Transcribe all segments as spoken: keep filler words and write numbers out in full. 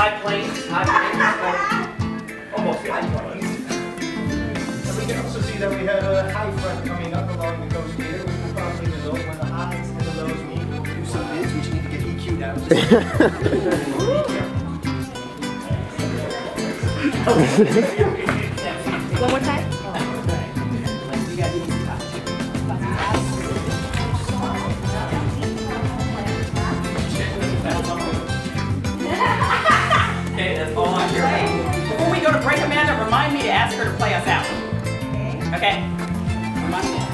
high plains, high plains, uh, almost high plains. And we can also see that we have a high front coming up along the coast here, which will probably result when the highs and the lows meet. We'll do some bids, which need to get E Q'd out. One more time. Okay, that's all I'm here for. Before we go to break, Amanda, remind me to ask her to play us out. Okay? Remind me.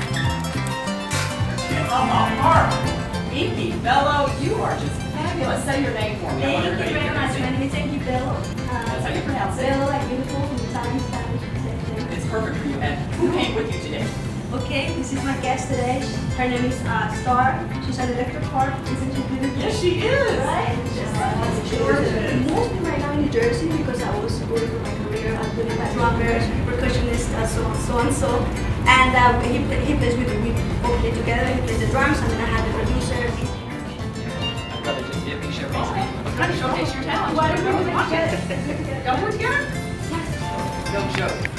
Oh, Mark, Inky Bello, you are just fabulous. Say your name for me. Thank you very much. My name is Inky Bello. That's how you pronounce it. Bello, like beautiful from Italian, Spanish, same thing. It's perfect for you. And who came with you today? Okay, this is my guest today. Her name is uh, Star. She's an electric harp. Isn't she beautiful? Yes, she is. Right? She works mostly right now in New Jersey because I was going for my career. I'm doing my drummer, percussionist, uh, so on, so and so. And uh, he, play, he plays with me. We both play together. He plays the drums, and then I had the producer. My brother just did me showcase me. Kind of showcase your talent. Why don't we do it together? Y'all do it together? Yes. No joke.